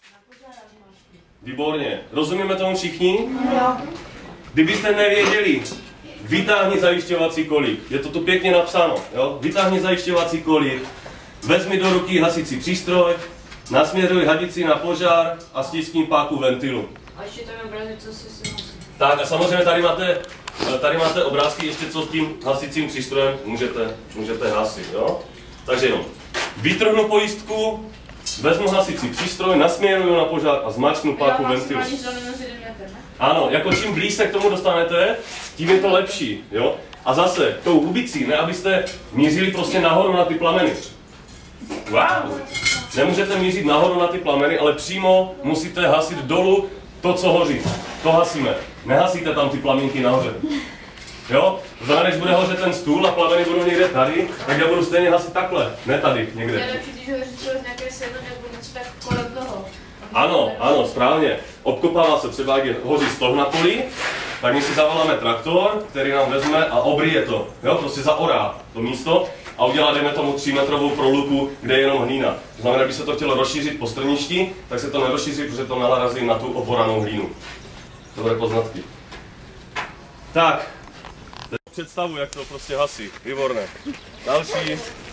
Výborně. Rozumíme tomu všichni? Jo. Kdybyste nevěděli, vytáhni zajišťovací kolík. Je to tu pěkně napsáno. Jo? Vytáhni zajišťovací kolík, vezmi do ruky hasicí přístroj, nasměruj hadici na požár a stiskni páku ventilu. A ještě tam je obrázek, co si musí. Tak a samozřejmě tady máte obrázky ještě, co s tím hasicím přístrojem můžete hasit. Jo? Takže jenom vytrhnu pojistku, vezmu hasicí přístroj, nasměruju na požár a zmáčknu páku ventilu. Ano, jako čím blíž se k tomu dostanete, tím je to lepší. Jo? A zase, tou hubicí, ne abyste mířili prostě nahoru na ty plameny. Wow! Nemůžete mířit nahoru na ty plameny, ale přímo musíte hasit dolů to, co hoří. To hasíme. Nehasíte tam ty plamínky nahoře. Jo? Znamená, když bude hořet ten stůl a plameny budou někde tady, tak já budu stejně hasit takhle, ne tady, někde. Je lepší, když hoří třeba z nějaké sedlo nebo něco tak kolem toho. Ano, správně. Obkopává se třeba, jak hoří stoh na poli, tak my si zavoláme traktor, který nám vezme a obryje to. Jo? Prostě zaorá to místo a udělá, dejme tomu 3metrovou proluku, kde je jenom hlína. To znamená, když se to chtělo rozšířit po strništi, tak se to nerozšíří, protože to narazí na tu oboranou hlínu. Dobré poznatky. Tak, představu, jak to prostě hasí. Výborné. Další.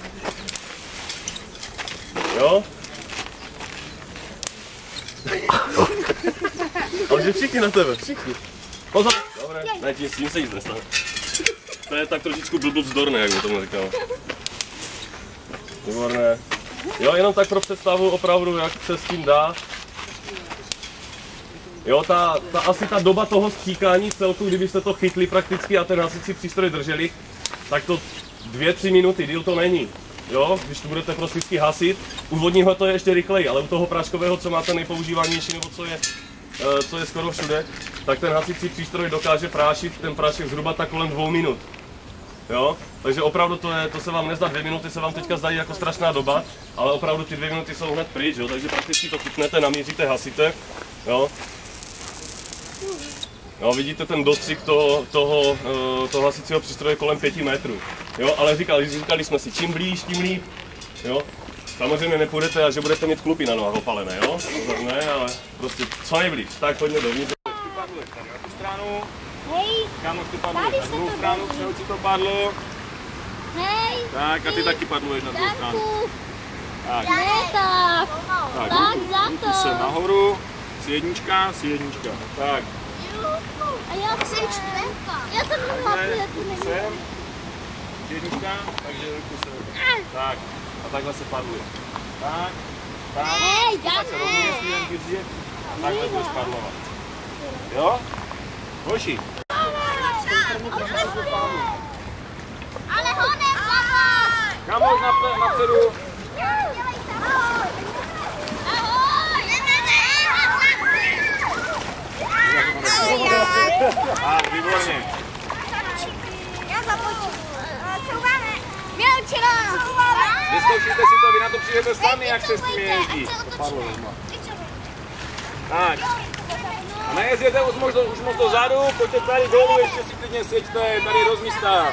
Jo? Ale že všichni na tebe. Všichni. Pozor. Dobré, ne, s tím se nic nestane. To je tak trošičku blbzdorné, jak by tomu říkal. Výborné. Jo, jenom tak pro představu opravdu, jak se s tím dá. Jo, asi ta doba toho stříkání celku, kdybyste to chytli prakticky a ten hasicí přístroj drželi, tak to 2-3 minuty, díl to není. Jo, když to budete prostě hasit, u vodního to je ještě rychleji, ale u toho práškového, co máte nejpoužívanější, nebo co je skoro všude, tak ten hasicí přístroj dokáže prášit ten prášek zhruba tak kolem 2 minut. Jo, takže opravdu to se vám nezdá, 2 minuty se vám teďka zdají jako strašná doba, ale opravdu ty 2 minuty jsou hned pryč, jo, takže prakticky to chytnete, namíříte, hasíte, jo. No, vidíte ten dostřih toho hasicího přístroje kolem 5 metrů. Jo, ale říkali jsme si, čím blíž, tím líp. Jo. Samozřejmě nepůjdete a že budete mít klupy na nohách opalené, jo? Ne, ale prostě co nejblíž. Tak pojďme dovnitř. Ty padluješ tady na tu stranu. Hej. Kámoš, ty padluješ na druhou stranu, přehoď si to padlo. Hej. Tak a ty taky padluješ na druhou stranu. Tak. Ne, tak. Tak za to. Se nahoru. Si jednička. Tak. A já jsem čtvrka. Já jsem hlavně, jak to není. Jednička, takže ruku sem. Tak. A takhle se padluje. Tak. Hej, já tak se rovně směrem k a takhle budeš padlovat. Jo? Hoši. Ale honem, papa! Kamoš napředu. Tak, výborně. Já započím. Couváme. Mělčina. Vyzkoušíte si to, vy na to přijdete sami, jak se s tím jezdí. Tak. A nejezděte už moc dozadu, pojďte tady dolů, ještě si klidně seďte, tady rozmístá.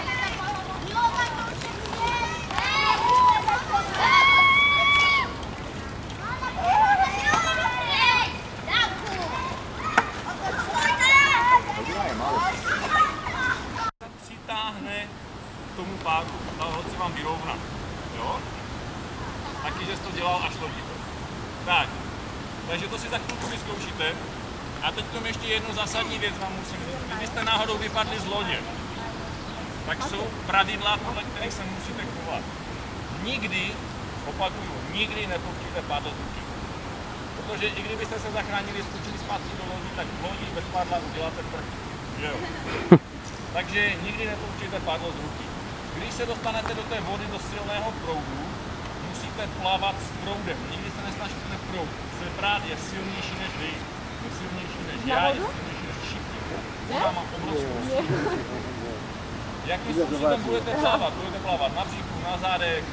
Přitáhne k tomu páku, tahle se vám vyrovná. Jo? Taky, že jsi to dělal a šlo ti to. Tak, takže to si za chvilku vyzkoušíte. A teď tomu ještě jednu zásadní věc vám musím říct. Kdybyste náhodou vypadli z lodě, tak jsou pravidla, podle kterých se musíte chovat. Nikdy, opakuju, nikdy nepouštíte pádlo z ruky. Protože i kdybyste se zachránili, skočili zpátky do lodi, tak v lodi bez pádla uděláte prch. Jo? Takže nikdy nepouštíte pádlo z ruky. Když se dostanete do té vody, do silného proudu, musíte plavat s proudem. Nikdy se nesnažíte proud. Prát je silnější než vy. Je silnější než já, je silnější než všichni. Voda má obrovskou sílu. Jakým způsobem budete plavat? Budete plavat na břichu, na zádech.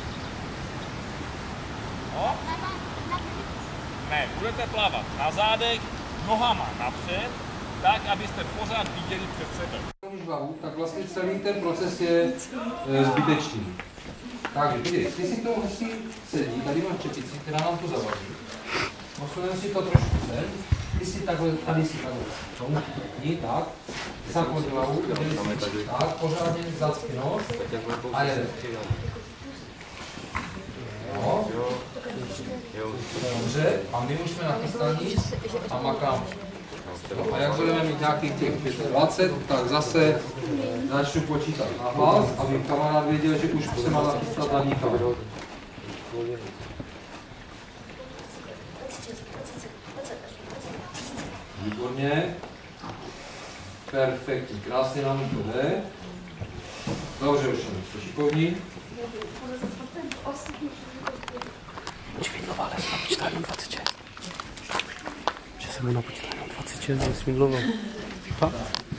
No? Ne, budete plavat na zádech, nohama napřed, tak, abyste pořád viděli před sebe. Tak vlastně celý ten proces je zbytečný. Takže ty si k tomu hezky sedí, tady máš čepici, která nám to zavadí. Posuneme si to trošku sem. Ty si takhle, tady si takhle. Tomu chytni, tak. Zakloň hlavu, tak, pořádně zacpi nos. A jeden. No. Dobře, a my už jsme nachystaní a makáme. A jak budeme mít nějakých těch 25, tak zase začnu počítat na hlas, aby kamarád věděl, že už se má nachystat na dýcha. Výborně. Perfektní, krásně nám to jde. Dobře, už jste šikovní. Švindlová, ale se napočítá jenom 26. Že se mu napočítá jenom 26 za Švindlovou. Fakt?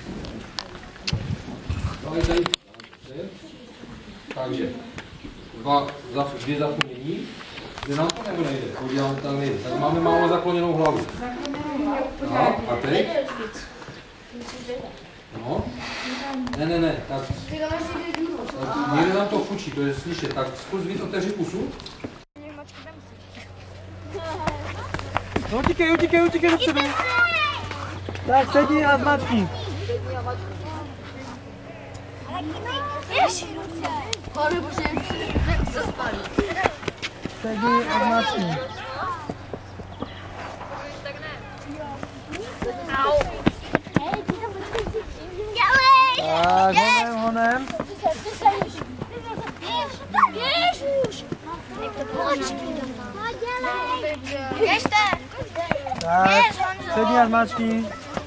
Takže, dvě zapomnění. Kde nám to nebo nejde? Podíváme tam nejde. Tak máme málo zakloněnou hlavu. A teď? No. Ne, tak někde nám to fučí, to je slyšet. Tak zkus víc otevři pusu. No utíkej dopředu. Tak sedni a zmáčkni. Sedni a zmáčkni. Tak, honem. Tak, sedni a zmáčkni.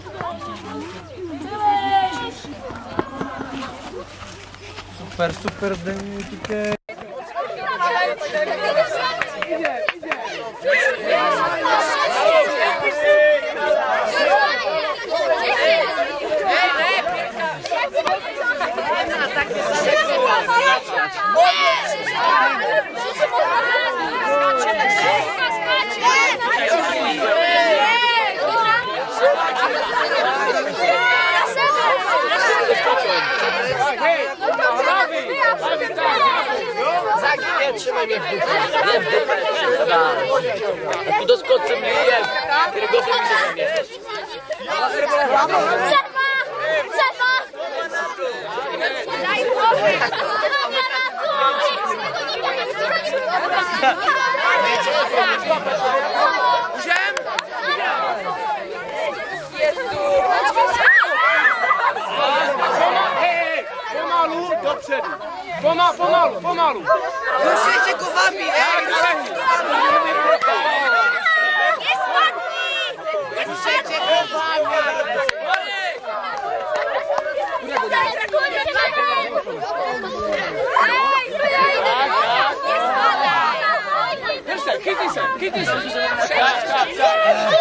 Super, Zdeňu, utíkej. Trzymaj mnie w dupie. Nie w dupę. Tu doskoczy mnie i jest. Kiedy go mi się nie. Przerwa! Daj Boże! Pomalu dopředu. Pomalu. Dušejcie go wami, Jest ładny! Dušejcie go wami. Chytaj się.